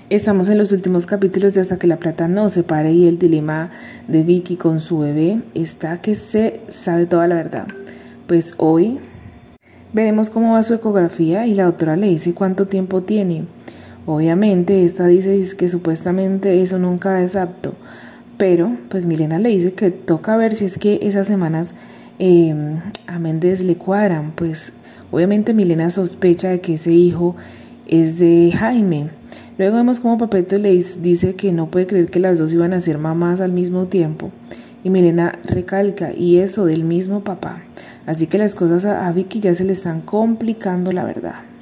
Estamos en los últimos capítulos de Hasta que la plata nos separe y el dilema de Vicky con su bebé está que se sabe toda la verdad. Pues hoy veremos cómo va su ecografía y la doctora le dice cuánto tiempo tiene. Obviamente esta dice que supuestamente eso nunca es apto, pero pues Milena le dice que toca ver si es que esas semanas a Méndez le cuadran. Pues obviamente Milena sospecha de que ese hijo es de Jaime. Luego vemos como Papeto le dice que no puede creer que las dos iban a ser mamás al mismo tiempo. Y Milena recalca, y eso del mismo papá. Así que las cosas a Vicky ya se le están complicando, la verdad.